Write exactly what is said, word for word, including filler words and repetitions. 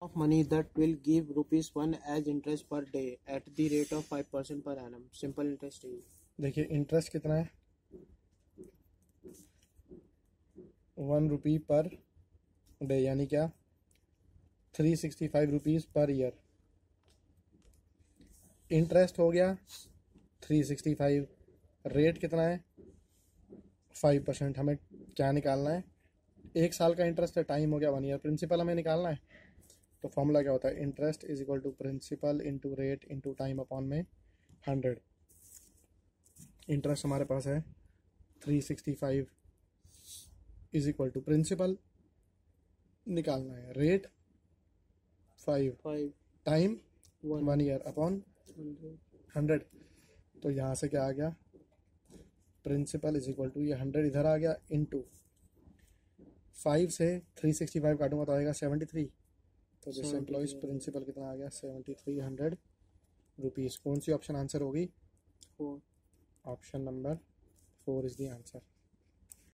of money that will give rupees one as interest per day at the rate of five percent per annum. Simple interest is. देखिए interest कितना है, one rupee per day, यानी क्या three sixty five rupees per year. Interest हो गया three sixty five, rate कितना है five percent. हमें क्या निकालना है, एक साल का इंटरेस्ट है, टाइम हो गया वन ईयर, प्रिंसिपल हमें निकालना है। तो फॉर्मूला क्या होता है, interest is equal to principal into rate into time upon में हंड्रेड। इंटरेस्ट हमारे पास है three sixty five is equal to principal निकालना है, rate five, five time one year upon hundred. तो यहाँ से क्या आ गया, प्रिंसिपल इज इक्वल टू ये हंड्रेड इधर आ गया इंटू फाइव से थ्री सिक्सटी फाइव काटूंगा तो आएगा सेवेंटी थ्री। तो जैसे एम्प्लॉइज प्रिंसिपल कितना आ गया सेवेंटी थ्री हंड्रेड रुपीज़। कौन सी ऑप्शन आंसर होगी, four. Option number four is the answer.